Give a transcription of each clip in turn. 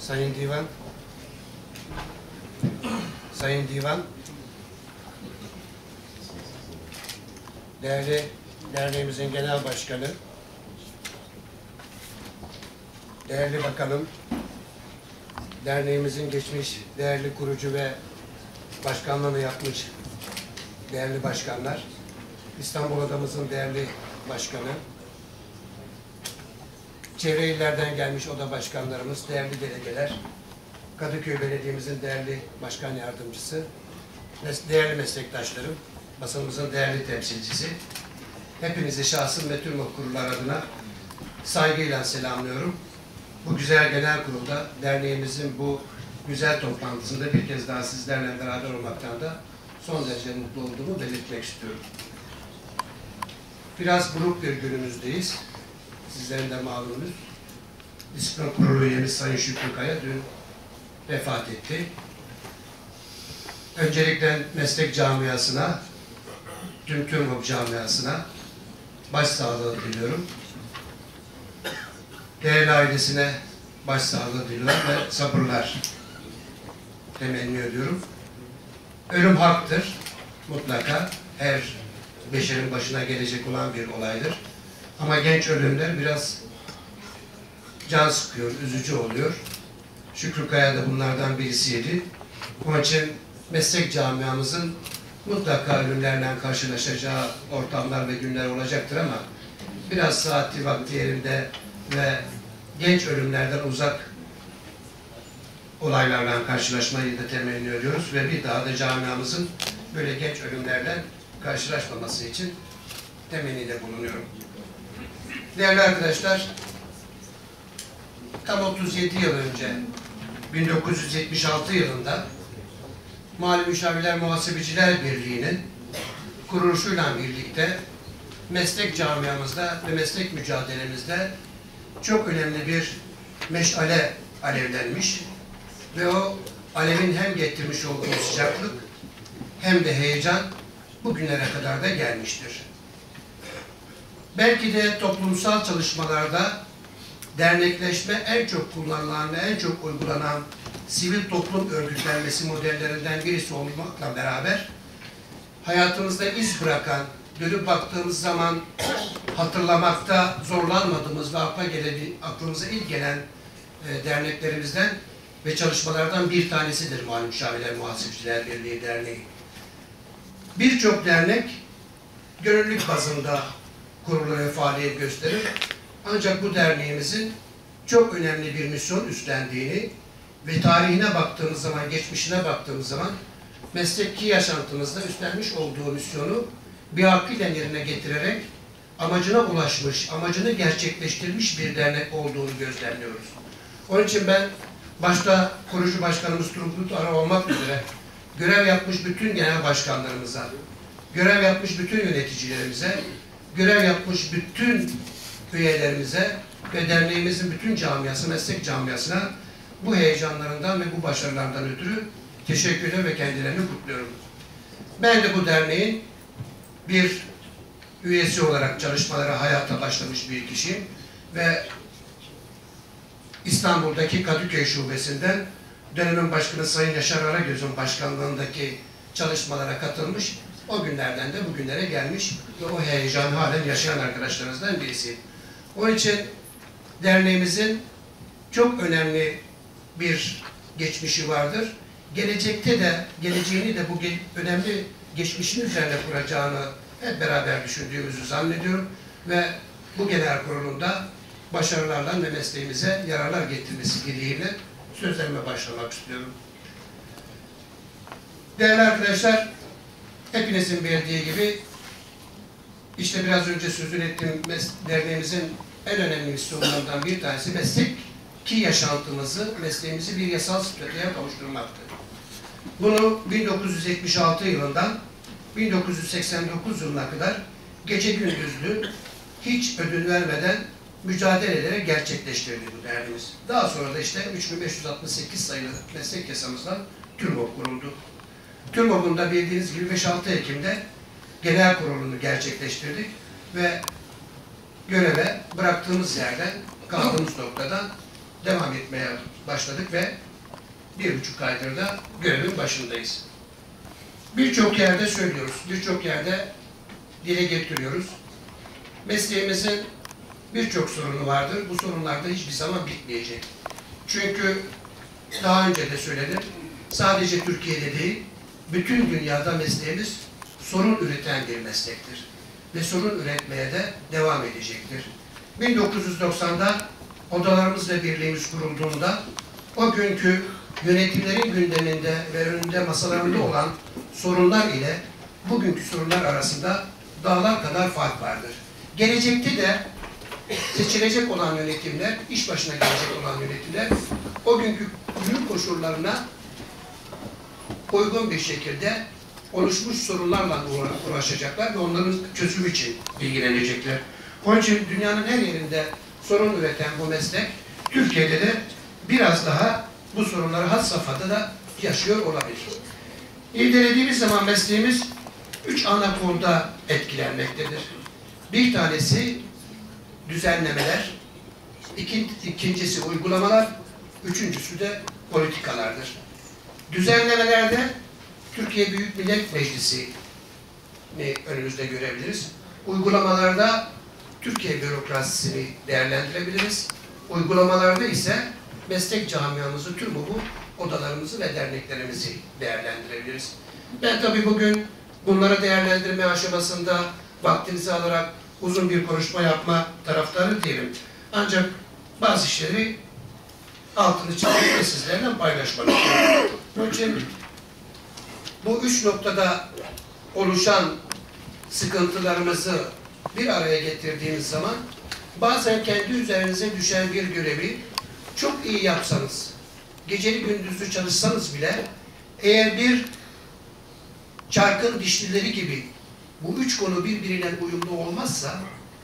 Sayın Divan, Sayın Divan, değerli derneğimizin genel başkanı, değerli bakanım, derneğimizin geçmiş değerli kurucu ve başkanlığını yapmış değerli başkanlar, İstanbul Odamızın değerli başkanı, çevre illerden gelmiş oda başkanlarımız, değerli delegeler, Kadıköy Belediye'mizin değerli başkan yardımcısı, değerli meslektaşlarım, basınımızın değerli temsilcisi, hepinizi şahsım ve tüm kurullar adına saygıyla selamlıyorum. Bu güzel genel kurulda derneğimizin bu güzel toplantısında bir kez daha sizlerle beraber olmaktan da son derece mutlu olduğumu belirtmek istiyorum. Biraz buruk bir günümüzdeyiz. Sizlerin de malumunuz. Disiplin Kurulu üyemiz Sayın Şükrü Kaya dün vefat etti. Öncelikle meslek camiasına, tüm TÜRMOB camiasına başsağlığı diliyorum. Değerli ailesine başsağlığı diliyorum ve sabırlar temenni ediyorum. Ölüm haktır. Mutlaka her beşerin başına gelecek olan bir olaydır. Ama genç ölümler biraz can sıkıyor, üzücü oluyor. Şükrü Kaya da bunlardan birisiydi. Onun için meslek camiamızın mutlaka ölümlerle karşılaşacağı ortamlar ve günler olacaktır ama biraz saati vakti yerinde ve genç ölümlerden uzak olaylarla karşılaşmayı da temenni ediyoruz ve bir daha da camiamızın böyle genç ölümlerle karşılaşmaması için temennide bulunuyorum. Değerli arkadaşlar, tam 37 yıl önce 1976 yılında Mali Müşavirler Muhasebeciler Birliği'nin kuruluşuyla birlikte meslek camiamızda ve meslek mücadelemizde çok önemli bir meşale alevlenmiş ve o alevin hem getirmiş olduğu sıcaklık hem de heyecan bugünlere kadar da gelmiştir. Belki de toplumsal çalışmalarda dernekleşme en çok kullanılan ve en çok uygulanan sivil toplum örgütlenmesi modellerinden birisi olmakla beraber hayatımızda iz bırakan, dönüp baktığımız zaman hatırlamakta zorlanmadığımız ve aklımıza ilk gelen derneklerimizden ve çalışmalardan bir tanesidir Mali Müşavirler Muhasebeciler Birliği Derneği. Birçok dernek gönüllülük bazında kurulur ve faaliyet gösterir. Ancak bu derneğimizin çok önemli bir misyon üstlendiğini ve tarihine baktığımız zaman, geçmişine baktığımız zaman mesleki yaşantımızda üstlenmiş olduğu misyonu bir hakkıyla yerine getirerek amacına ulaşmış, amacını gerçekleştirmiş bir dernek olduğunu gözlemliyoruz. Onun için ben başta kurucu başkanımız Turgut Ara olmak üzere görev yapmış bütün genel başkanlarımıza, görev yapmış bütün yöneticilerimize, görev yapmış bütün üyelerimize ve derneğimizin bütün camiası, meslek camiasına bu heyecanlarından ve bu başarılardan ötürü teşekkür ederim ve kendilerini kutluyorum. Ben de bu derneğin bir üyesi olarak çalışmalara hayata başlamış bir kişiyim ve İstanbul'daki Kadıköy Şubesi'nden dönemin başkanı Sayın Yaşar Aragöz'ün başkanlığındaki çalışmalara katılmış, o günlerden de bugünlere gelmiş ve o heyecanı halen yaşayan arkadaşlarımızdan birisiyim. Onun için derneğimizin çok önemli bir geçmişi vardır. Gelecekte de, geleceğini de bu önemli geçmişin üzerine kuracağını hep beraber düşündüğümüzü zannediyorum ve bu genel kurulunda başarılarla ve mesleğimize yararlar getirmesi dileğiyle sözlerime başlamak istiyorum. Değerli arkadaşlar, hepinizin bildiği gibi işte biraz önce sözünü ettiğim derneğimizin en önemli misyonlarından bir tanesi mesleki yaşantımızı, mesleğimizi bir yasal statüye kavuşturmaktır. Bunu 1976 yılından 1989 yılına kadar gece gündüzlü hiç ödün vermeden mücadele ederek gerçekleştirdi bu derneğimiz. Daha sonra da işte 3568 sayılı meslek yasamızdan TÜRMOB kuruldu. TÜRMOB'un da bildiğiniz gibi 5-6 Ekim'de genel kurulunu gerçekleştirdik ve göreve bıraktığımız yerden, kaldığımız noktadan devam etmeye başladık ve 1,5 aydır da görevin başındayız. Birçok yerde söylüyoruz, birçok yerde dile getiriyoruz. Mesleğimizin birçok sorunu vardır. Bu sorunlar da hiçbir zaman bitmeyecek. Çünkü daha önce de söyledim, sadece Türkiye'de değil, bütün dünyada mesleğimiz sorun üreten bir meslektir. Ve sorun üretmeye de devam edecektir. 1990'da Odalarımız ve Birliğimiz kurulduğunda o günkü yönetimlerin gündeminde ve önünde masalarında olan sorunlar ile bugünkü sorunlar arasında dağlar kadar fark vardır. Gelecekte de seçilecek olan yönetimler, iş başına gelecek olan yönetimler o günkü günün koşullarına uygun bir şekilde oluşmuş sorunlarla uğraşacaklar ve onların çözümü için ilgilenecekler. Onun için dünyanın her yerinde sorun üreten bu meslek, Türkiye'de de biraz daha bu sorunları had safhada da yaşıyor olabilir. İrdelediğimiz zaman mesleğimiz 3 ana konuda etkilenmektedir. Bir tanesi düzenlemeler, ikincisi uygulamalar, üçüncüsü de politikalardır. Düzenlemelerde Türkiye Büyük Millet Meclisi'ni önümüzde görebiliriz. Uygulamalarda Türkiye bürokrasisini değerlendirebiliriz. Uygulamalarda ise meslek camiamızı, TÜRMOB'u, odalarımızı ve derneklerimizi değerlendirebiliriz. Ben tabii bugün bunları değerlendirme aşamasında vaktinizi alarak uzun bir konuşma yapma taraftarı değilim. Ancak bazı işleri altını çizmek ve sizlerle paylaşmak istiyorum. Onun için bu 3 noktada oluşan sıkıntılarımızı bir araya getirdiğimiz zaman bazen kendi üzerinize düşen bir görevi çok iyi yapsanız, geceli gündüzlü çalışsanız bile eğer bir çarkın dişlileri gibi bu 3 konu birbiriyle uyumlu olmazsa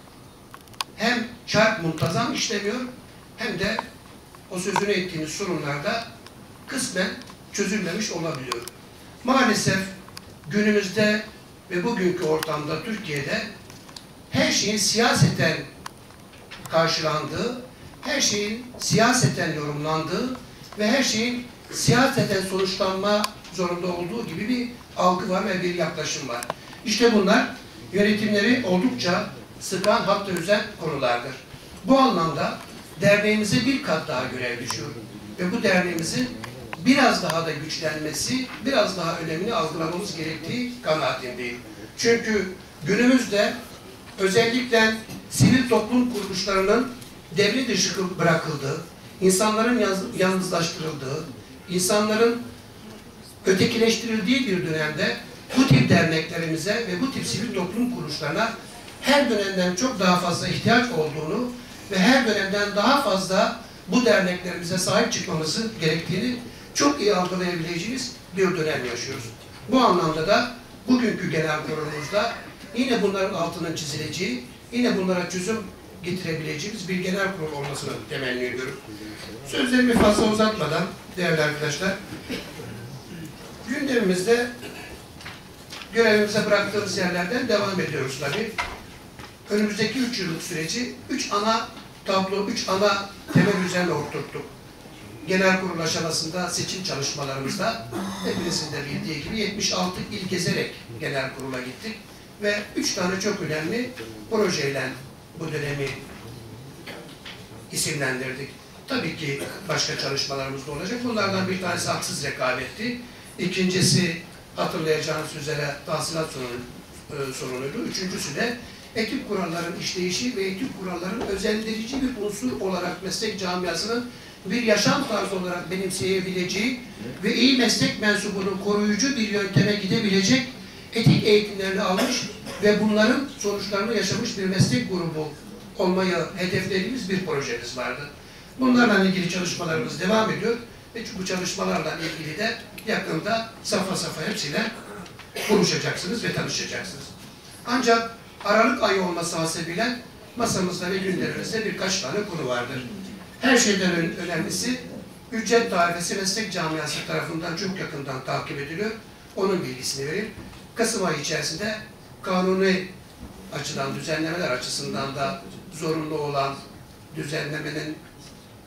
hem çark muntazam işlemiyor hem de o sözünü ettiğimiz sorunlarda kısmen çözülmemiş olabiliyor. Maalesef günümüzde ve bugünkü ortamda Türkiye'de her şeyin siyaseten karşılandığı, her şeyin siyaseten yorumlandığı ve her şeyin siyaseten sonuçlanma zorunda olduğu gibi bir algı var ve bir yaklaşım var. İşte bunlar yönetimleri oldukça sıkan, hatta üzen konulardır. Bu anlamda derneğimize bir kat daha görev düşüyor. Ve bu derneğimizin biraz daha da güçlenmesi, biraz daha önemli algılamamız gerektiği kanaatindeyim. Çünkü günümüzde özellikle sivil toplum kuruluşlarının devre dışı bırakıldığı, insanların yalnızlaştırıldığı, insanların ötekileştirildiği bir dönemde bu tip derneklerimize ve bu tip sivil toplum kuruluşlarına her dönemden çok daha fazla ihtiyaç olduğunu ve her dönemden daha fazla bu derneklerimize sahip çıkmamızı gerektiğini çok iyi algılayabileceğimiz bir dönem yaşıyoruz. Bu anlamda da bugünkü genel kurulumuzda yine bunların altının çizileceği, yine bunlara çözüm getirebileceğimiz bir genel kurul olmasını temenni ediyorum. Sözlerimi fazla uzatmadan değerli arkadaşlar, gündemimizde görevimize bıraktığımız yerlerden devam ediyoruz tabii. Önümüzdeki 3 yıllık süreci 3 ana tablo, 3 ana temel üzerine oturttuk. Genel kurul aşamasında seçim çalışmalarımızda hepinizin de bildiği gibi 76 il gezerek genel kurula gittik ve 3 tane çok önemli projeyle bu dönemi isimlendirdik. Tabii ki başka çalışmalarımız da olacak. Bunlardan bir tanesi haksız rekabetti. İkincisi hatırlayacağınız üzere tahsilat sorunuydu. Üçüncüsü de etik kuralların işleyişi ve etik kuralların özendirici bir unsur olarak meslek camiasının bir yaşam tarzı olarak benimseyebileceği ve iyi meslek mensubunun koruyucu bir yönteme gidebilecek etik eğitimlerini almış ve bunların sonuçlarını yaşamış bir meslek grubu olmayı hedeflediğimiz bir projemiz vardı. Bunlarla ilgili çalışmalarımız devam ediyor ve bu çalışmalarla ilgili de yakında safha safha hepsiyle konuşacaksınız ve tanışacaksınız. Ancak Aralık ayı olması hasebiyle masamızda ve gündemimizde birkaç tane konu vardır. Her şeyden önemlisi ücret tarifesi meslek camiası tarafından çok yakından takip ediliyor. Onun bilgisini vereyim. Kasım ayı içerisinde kanuni açıdan, düzenlemeler açısından da zorunlu olan düzenlemenin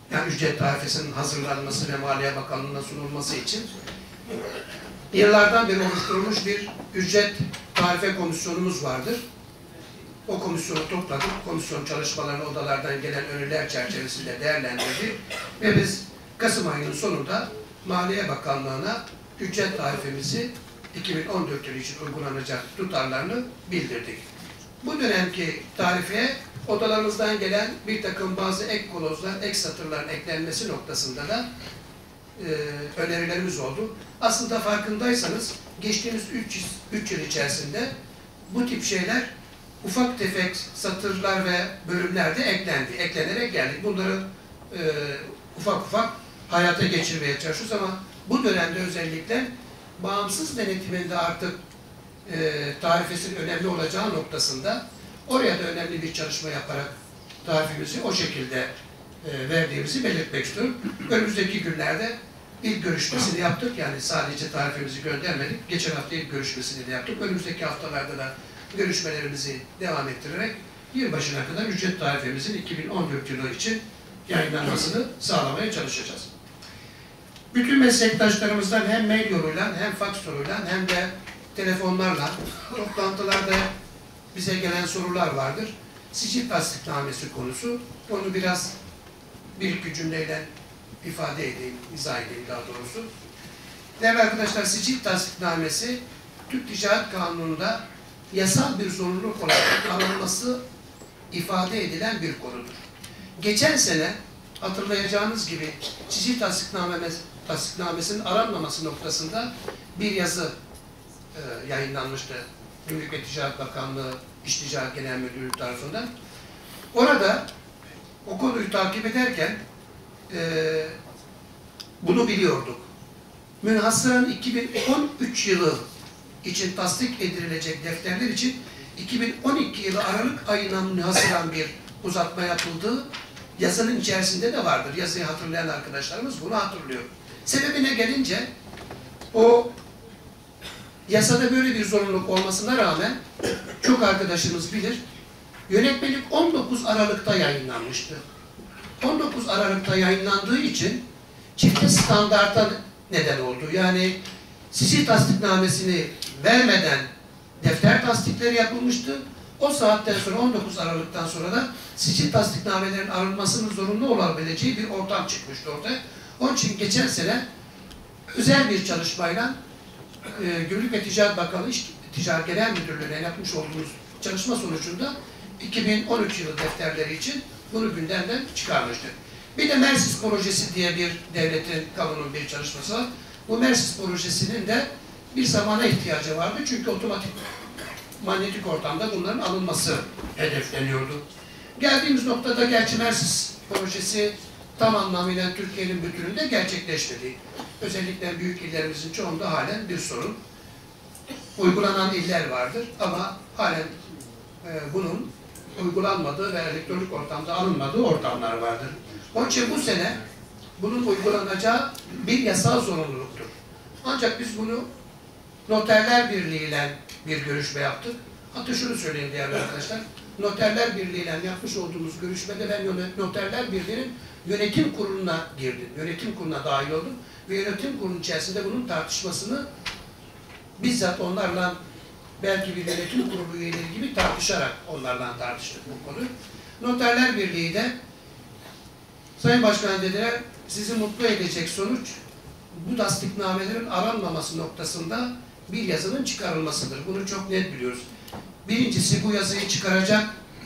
yani ücret tarifesinin hazırlanması ve Maliye Bakanlığı'na sunulması için yıllardan beri oluşturulmuş bir ücret tarife komisyonumuz vardır. O komisyonu topladık. Komisyon çalışmalarını odalardan gelen öneriler çerçevesinde değerlendirdik. Ve biz Kasım ayının sonunda Maliye Bakanlığı'na ücret tarifemizi 2014 yılı için uygulanacak tutarlarını bildirdik. Bu dönemki tarifeye odalarımızdan gelen bir takım bazı ek kolozlar, ek satırların eklenmesi noktasında da önerilerimiz oldu. Aslında farkındaysanız geçtiğimiz 3 yıl içerisinde bu tip şeyler ufak tefek satırlar ve bölümler de eklendi. Eklenerek geldik. Bunları ufak ufak hayata geçirmeye çalışıyoruz ama bu dönemde özellikle bağımsız denetiminde artık tarifesinin önemli olacağı noktasında oraya da önemli bir çalışma yaparak tarifimizi o şekilde verdiğimizi belirtmek istiyorum. Önümüzdeki günlerde ilk görüşmesini yaptık. Yani sadece tarifemizi göndermedik. Geçen hafta ilk görüşmesini de yaptık. Önümüzdeki haftalarda da görüşmelerimizi devam ettirerek yılbaşına kadar ücret tarifemizin 2014 yılı için yayınlanmasını sağlamaya çalışacağız. Bütün meslektaşlarımızdan hem mail yoluyla hem faks yoluyla hem de telefonlarla toplantılarda bize gelen sorular vardır. Sicil tasdiknamesi konusu. Onu biraz bir iki cümleyle ifade edeyim, izah edeyim daha doğrusu. Değerli arkadaşlar, sicil tasdiknamesi Türk Ticaret Kanunu'nda yasal bir zorunluluk olarak alınması ifade edilen bir konudur. Geçen sene hatırlayacağınız gibi sicil tasdiknamesinin aranmaması noktasında bir yazı yayınlanmıştı. Gümrük ve Ticaret Bakanlığı İş Ticaret Genel Müdürlüğü tarafından. Orada o konuyu takip ederken bunu biliyorduk. Münhasıran 2013 yılı için tasdik edilecek defterler için 2012 yılı Aralık ayına münhasıran bir uzatma yapıldığı yazının içerisinde de vardır. Yazıyı hatırlayan arkadaşlarımız bunu hatırlıyor. Sebebine gelince o yasada böyle bir zorunluluk olmasına rağmen çok arkadaşımız bilir, yönetmelik 19 Aralık'ta yayınlanmıştı. 19 Aralık'ta yayınlandığı için çifte standarta neden oldu. Yani sicil tasdiknamesini vermeden defter tasdikleri yapılmıştı. O saatten sonra 19 Aralık'tan sonra da sicil tasdiknamelerin arınmasının zorunlu olabileceği bir ortam çıkmıştı ortaya. Onun için geçen sene özel bir çalışmayla Gümrük ve Ticaret Bakanlığı Ticaret Genel Müdürlüğü'ne yapmış olduğumuz çalışma sonucunda 2013 yılı defterleri için bunu gündemden çıkarmıştır. Bir de Mersis Projesi diye bir devletin, kamunun bir çalışması var. Bu Mersis Projesi'nin de bir zamana ihtiyacı vardı. Çünkü otomatik manyetik ortamda bunların alınması hedefleniyordu. Geldiğimiz noktada gerçi Mersis Projesi tam anlamıyla Türkiye'nin bütününde gerçekleşmedi. Özellikle büyük illerimizin çoğunda halen bir sorun. Uygulanan iller vardır ama halen bunun uygulanmadığı ve elektronik ortamda alınmadığı ortamlar vardır. Onun için bu sene bunun uygulanacağı bir yasal zorunluluktur. Ancak biz bunu Noterler Birliği ile bir görüşme yaptık. Hatta şunu söyleyeyim değerli arkadaşlar. Noterler Birliği ile yapmış olduğumuz görüşmede ben Noterler Birliği'nin yönetim kuruluna girdim. Yönetim kuruluna dahil oldum. Ve yönetim kurulunun içerisinde bunun tartışmasını bizzat onlarla belki bir yönetim kurulu üyeleri gibi tartışarak onlarla tartıştık bu konuyu. Noterler Birliği de Sayın Başkan dediler, sizi mutlu edecek sonuç bu tasdiknamelerin aranmaması noktasında bir yazının çıkarılmasıdır. Bunu çok net biliyoruz. Birincisi bu yazıyı çıkaracak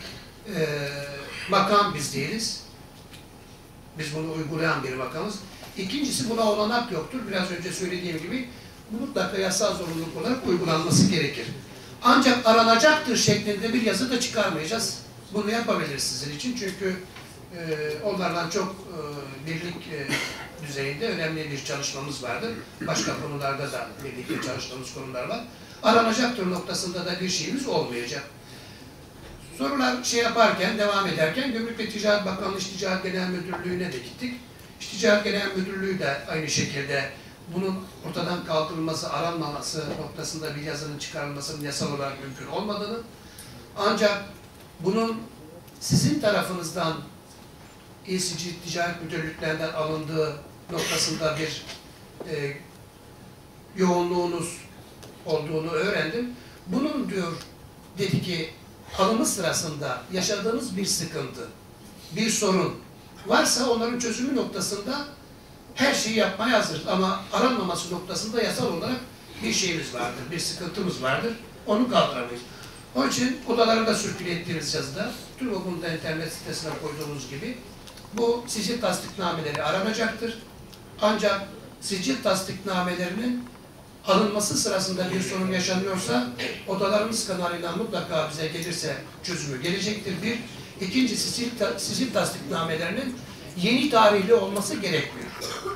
makam biz değiliz. Biz bunu uygulayan bir makamız. İkincisi buna olanak yoktur. Biraz önce söylediğim gibi mutlaka yasal zorunluluk olarak uygulanması gerekir. Ancak aranacaktır şeklinde bir yazı da çıkarmayacağız. Bunu yapabiliriz sizin için. Çünkü onlardan çok birlik düzeyinde önemli bir çalışmamız vardır. Başka konularda da birlikte çalıştığımız konular var. Aranacaktır noktasında da bir şeyimiz olmayacak. Sorular yaparken, devam ederken Gümrük ve Ticaret Bakanlığı İş Ticaret Genel Müdürlüğü'ne de gittik. İş Ticaret Genel Müdürlüğü de aynı şekilde bunun ortadan kaldırılması, aranmaması noktasında bir yazının çıkarılmasının yasal olarak mümkün olmadığını, ancak bunun sizin tarafınızdan İl Sicil Ticaret Müdürlüklerinden alındığı noktasında bir yoğunluğunuz olduğunu öğrendim. Bunun diyor, dedi ki, alımı sırasında yaşadığınız bir sıkıntı, bir sorun varsa onların çözümü noktasında her şeyi yapmaya hazırız. Ama aranmaması noktasında yasal olarak bir şeyimiz vardır, bir sıkıntımız vardır. Onu kaldıramayız. Onun için odalarında sürküle ettiğimiz yazıda, TÜROG'un da internet sitesine koyduğumuz gibi bu sicil tasdiknameleri aranacaktır. Ancak sicil tasdiknamelerinin alınması sırasında bir sorun yaşanıyorsa odalarımız kanalıyla mutlaka bize gelirse çözümü gelecektir. Bir. İkincisi sicil tasdiknamelerinin yeni tarihli olması gerekmiyor.